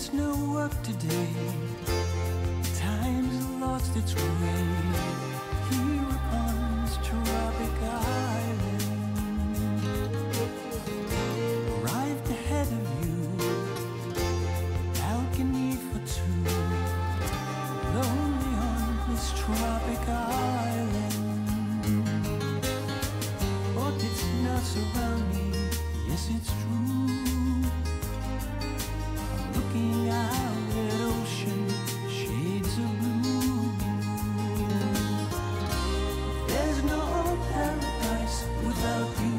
There's no work today. Time's lost its way here upon this tropic island. Arrived ahead of you, balcony for two, lonely on this tropic island. Orchids now surround me, yes it's true. I'm looking out at ocean, shades of blue. There's no paradise without you.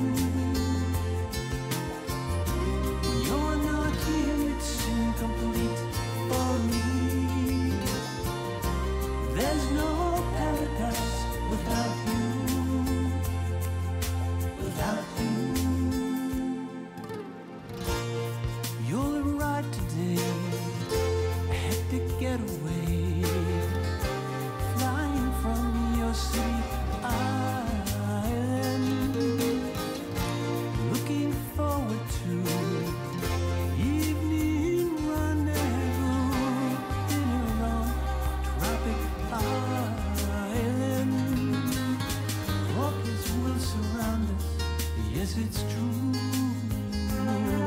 When you're not here, it's incomplete for me. There's no paradise without you. Without you. You'll arrive today, a hectic getaway, flying from your city island. Looking forward to evening rendezvous in your own tropic island. Orchids will surround us, yes it's true.